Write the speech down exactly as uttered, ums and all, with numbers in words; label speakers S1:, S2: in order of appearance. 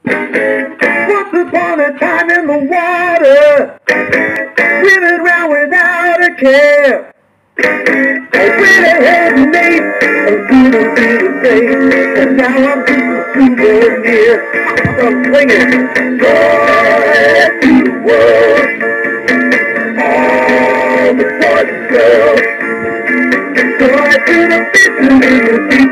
S1: Once upon a time in the water, swimming around without a care. I went ahead and made a little bit of faith, and now I'm just a souvenir. I'm singing joy to the world, all the boys and girls, joy to the fishes in the sea.